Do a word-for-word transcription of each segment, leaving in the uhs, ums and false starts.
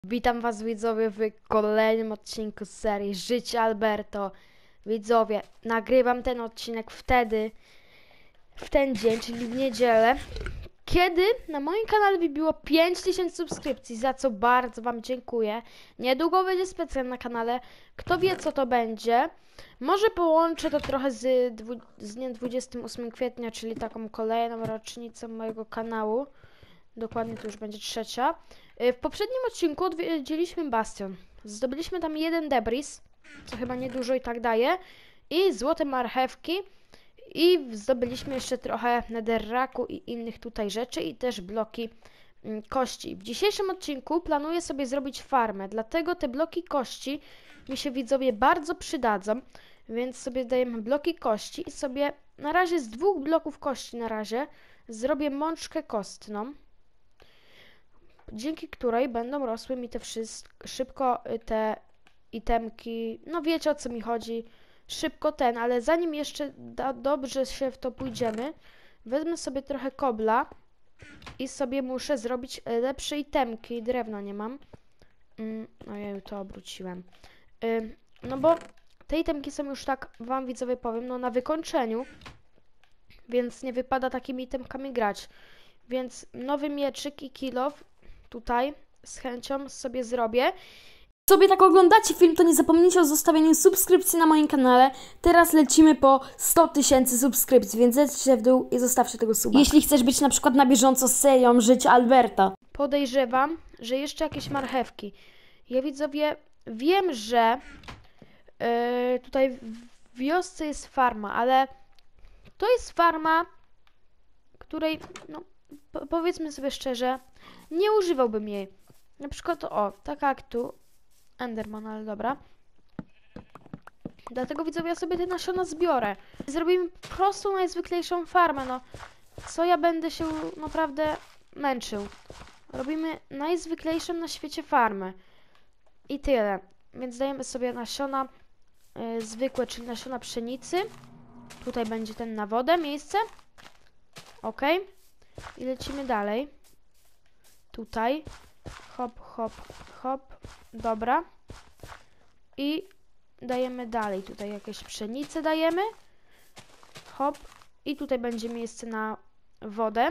Witam was widzowie w kolejnym odcinku z serii Życie Alberto. Widzowie, nagrywam ten odcinek wtedy, w ten dzień, czyli w niedzielę, kiedy na moim kanale wybiło pięć tysięcy subskrypcji, za co bardzo wam dziękuję. Niedługo będzie specjal na kanale, kto wie co to będzie. Może połączę to trochę z, z dniem dwudziestego ósmego kwietnia, czyli taką kolejną rocznicą mojego kanału. Dokładnie to już będzie trzecia. W poprzednim odcinku odwiedziliśmy Bastion. Zdobyliśmy tam jeden debris, co chyba niedużo i tak daje, i złote marchewki. I zdobyliśmy jeszcze trochę netherracku i innych tutaj rzeczy, i też bloki mm, kości. W dzisiejszym odcinku planuję sobie zrobić farmę, dlatego te bloki kości mi się, widzowie, bardzo przydadzą. Więc sobie dajemy bloki kości i sobie na razie z dwóch bloków kości na razie zrobię mączkę kostną, dzięki której będą rosły mi te wszystko, szybko te itemki, no wiecie o co mi chodzi, szybko ten, ale zanim jeszcze da, dobrze się w to pójdziemy, wezmę sobie trochę kobla i sobie muszę zrobić lepsze itemki, drewna nie mam, mm, no ja już to obróciłem, yy, no bo te itemki są już, tak wam widzowie powiem, no na wykończeniu, więc nie wypada takimi itemkami grać, więc nowy mieczyk i kilof tutaj z chęcią sobie zrobię. Sobie tak oglądacie film, to nie zapomnijcie o zostawieniu subskrypcji na moim kanale. Teraz lecimy po sto tysięcy subskrypcji, więc zejdźcie w dół i zostawcie tego suba. Jeśli chcesz być na przykład na bieżąco z serią Życie Alberta. Podejrzewam, że jeszcze jakieś marchewki. Ja, widzowie, wiem, że yy, tutaj w wiosce jest farma, ale to jest farma, której, no po powiedzmy sobie szczerze, nie używałbym jej. Na przykład, o, taka jak tu, Enderman, ale dobra. Dlatego, widzowie, ja sobie te nasiona zbiorę. Zrobimy prostą, najzwyklejszą farmę, no. Co ja będę się naprawdę męczył. Robimy najzwyklejszą na świecie farmę. I tyle. Więc dajemy sobie nasiona yy, zwykłe, czyli nasiona pszenicy. Tutaj będzie ten na wodę, miejsce. Ok. I lecimy dalej. Tutaj. Hop, hop, hop. Dobra. I dajemy dalej. Tutaj jakieś pszenice dajemy. Hop. I tutaj będzie miejsce na wodę.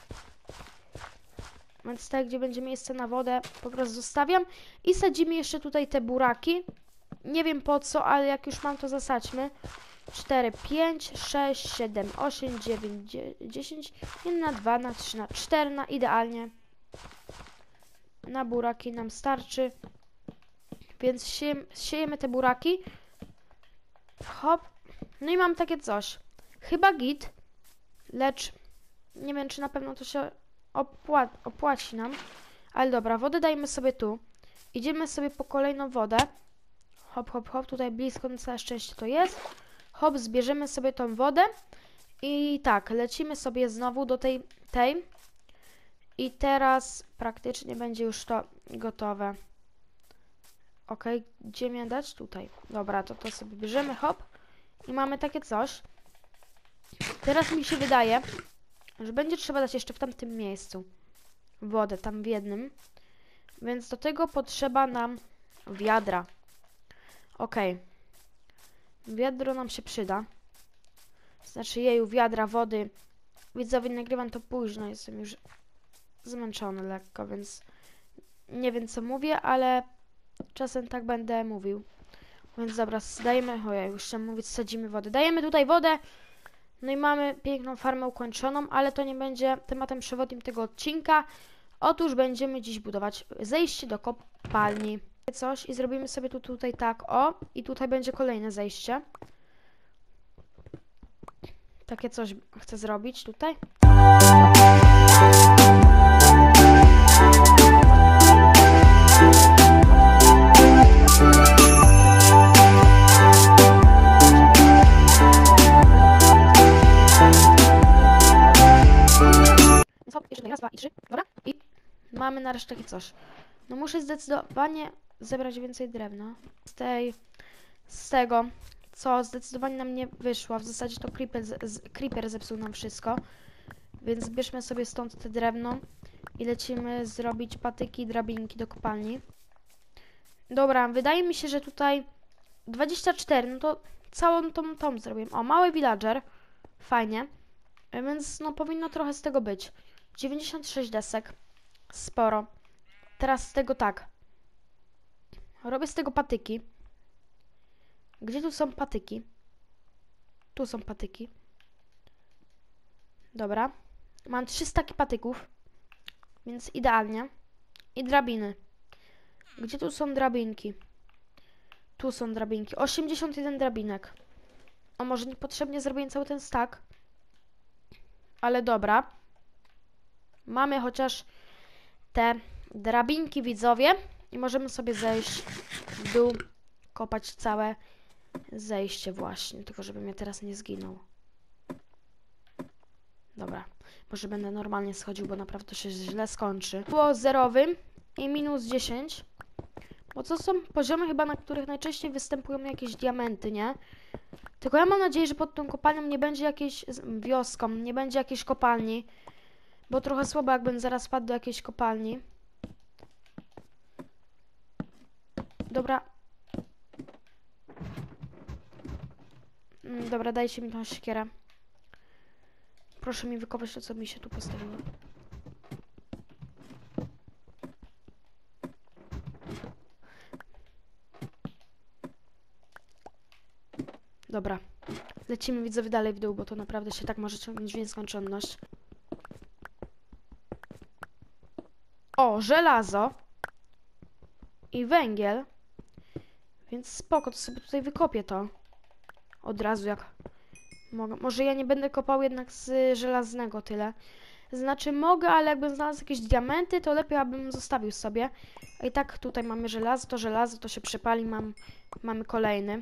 Więc tak, gdzie będzie miejsce na wodę, po prostu zostawiam. I sadzimy jeszcze tutaj te buraki. Nie wiem po co, ale jak już mam, to zasadźmy. cztery, pięć, sześć, siedem, osiem, dziewięć, dziesięć. jeden na dwa, na trzy, na cztery, na idealnie. Na buraki nam starczy. Więc siejemy, siejemy te buraki. Hop. No i mam takie coś. Chyba git. Lecz nie wiem, czy na pewno to się opła opłaci nam. Ale dobra, wodę dajmy sobie tu. Idziemy sobie po kolejną wodę. Hop, hop, hop. Tutaj blisko, na całe szczęście to jest. Hop, zbierzemy sobie tą wodę. I tak, lecimy sobie znowu do tej, tej. I teraz praktycznie będzie już to gotowe. Ok, gdzie miałem dać? Tutaj. Dobra, to to sobie bierzemy, hop. I mamy takie coś. Teraz mi się wydaje, że będzie trzeba dać jeszcze w tamtym miejscu wodę, tam w jednym. Więc do tego potrzeba nam wiadra. Ok. Wiadro nam się przyda. Znaczy, jeju, wiadra wody. Widzowie, nagrywam to późno, jestem już zmęczony lekko, więc nie wiem co mówię, ale czasem tak będę mówił. Więc dobra, dajemy, ojej, już chciałem mówić, sadzimy wodę. Dajemy tutaj wodę, no i mamy piękną farmę ukończoną, ale to nie będzie tematem przewodnim tego odcinka. Otóż będziemy dziś budować zejście do kopalni. Coś i zrobimy sobie tu tutaj tak, o, i tutaj będzie kolejne zejście. Takie coś chcę zrobić tutaj. Jeszcze raz, dwa i trzy, dobra? I mamy nareszcie takie coś. No muszę zdecydowanie zebrać więcej drewna. Z tej, z tego, co zdecydowanie nam nie wyszło. W zasadzie to creeper, z, z, creeper zepsuł nam wszystko. Więc bierzmy sobie stąd te drewno i lecimy zrobić patyki i drabinki do kopalni. Dobra, wydaje mi się, że tutaj dwadzieścia cztery, no to całą tą tom zrobię. O, mały villager. Fajnie. Więc no powinno trochę z tego być. dziewięćdziesiąt sześć desek. Sporo. Teraz z tego tak. Robię z tego patyki. Gdzie tu są patyki? Tu są patyki. Dobra. Mam trzy staki patyków. Więc idealnie. I drabiny. Gdzie tu są drabinki? Tu są drabinki. osiemdziesiąt jeden drabinek. O, może niepotrzebnie zrobiłem cały ten stak. Ale dobra. Mamy chociaż te drabinki, widzowie. I możemy sobie zejść w dół. Kopać całe zejście właśnie. Tylko żeby mnie teraz nie zginął. Dobra. Może będę normalnie schodził, bo naprawdę to się źle skończy. Było zerowym i minus dziesięć. Bo to są poziomy chyba, na których najczęściej występują jakieś diamenty, nie? Tylko ja mam nadzieję, że pod tą kopalnią nie będzie jakiejś wioską, nie będzie jakiejś kopalni. Bo trochę słabo, jakbym zaraz wpadł do jakiejś kopalni. Dobra. Mm, Dobra, dajcie mi tą siekierę. Proszę mi wykopać to, co mi się tu postawiło. Dobra. Lecimy, widzowie, dalej w dół, bo to naprawdę się tak może ciągnąć w nieskończoność. O, żelazo. I węgiel. Więc spoko, to sobie tutaj wykopię to. Od razu jak mogę. Może ja nie będę kopał jednak z żelaznego tyle. Znaczy mogę, ale jakbym znalazł jakieś diamenty, to lepiej abym zostawił sobie. A i tak tutaj mamy żelazo, to żelazo, to się przepali, mam, mamy kolejny.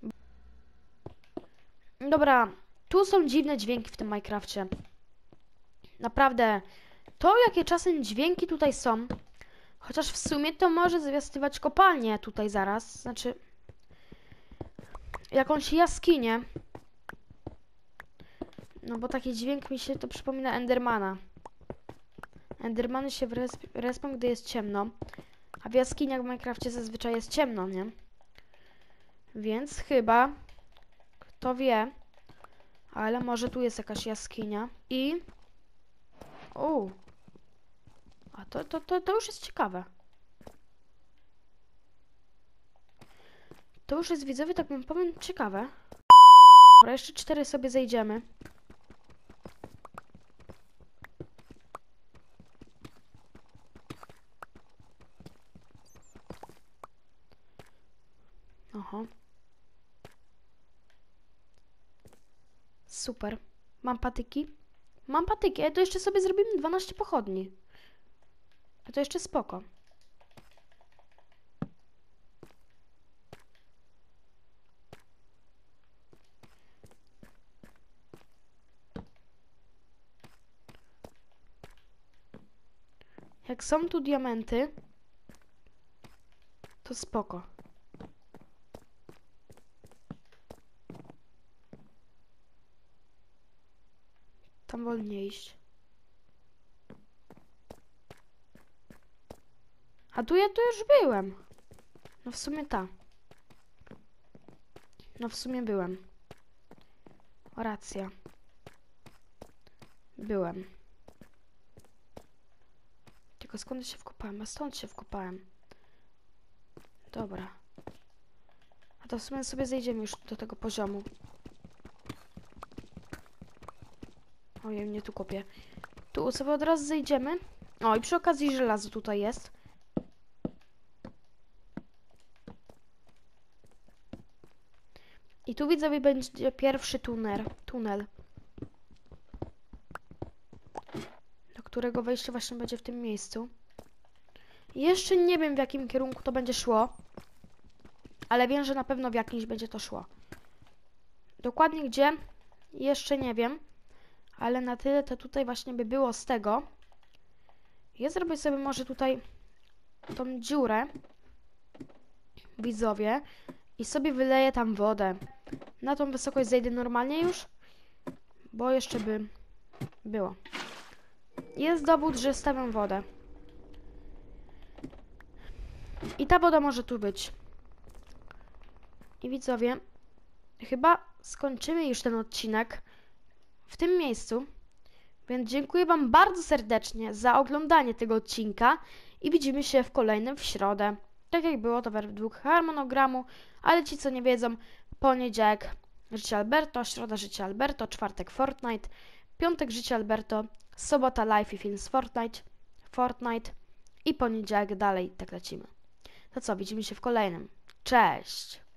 Dobra, tu są dziwne dźwięki w tym Minecrafcie. Naprawdę, to jakie czasem dźwięki tutaj są, chociaż w sumie to może zwiastywać kopalnię tutaj zaraz, znaczy jakąś jaskinię. No bo taki dźwięk mi się to przypomina Endermana. Endermany się resp respią, gdy jest ciemno, a w jaskiniach w Minecrafcie zazwyczaj jest ciemno, nie? Więc chyba, kto wie, ale może tu jest jakaś jaskinia i... O, a to, to, to, to już jest ciekawe. To już jest, widzowie, tak bym powiem, ciekawe. Dobra, jeszcze cztery sobie zejdziemy. Oho. Super. Mam patyki? Mam patyki, a to jeszcze sobie zrobimy dwanaście pochodni. A to jeszcze spoko. Jak są tu diamenty, to spoko. Tam wolniej iść. A tu ja tu już byłem. No w sumie ta. No w sumie byłem. O, racja. Byłem. Tylko skąd się wkopałem? A stąd się wkopałem. Dobra. A to w sumie sobie zejdziemy już do tego poziomu. Ojej, mnie tu kopię. Tu sobie od razu zejdziemy. O, i przy okazji żelazo tutaj jest. I tu, widzowie, będzie pierwszy tunel. Tunel. Do którego wejście właśnie będzie w tym miejscu. Jeszcze nie wiem, w jakim kierunku to będzie szło. Ale wiem, że na pewno w jakimś będzie to szło. Dokładnie gdzie? Jeszcze nie wiem. Ale na tyle to tutaj właśnie by było z tego. Ja zrobię sobie może tutaj tą dziurę, widzowie, i sobie wyleję tam wodę. Na tą wysokość zejdę normalnie już, bo jeszcze by było. Jest dowód, że stawiam wodę. I ta woda może tu być. I widzowie, chyba skończymy już ten odcinek w tym miejscu. Więc dziękuję wam bardzo serdecznie za oglądanie tego odcinka i widzimy się w kolejnym w środę. Tak jak było to według harmonogramu, ale ci co nie wiedzą, poniedziałek Życie Alberto, środa Życie Alberto, czwartek Fortnite, piątek Życie Alberto, sobota live i film z Fortnite, Fortnite i poniedziałek dalej tak lecimy. To co, widzimy się w kolejnym. Cześć!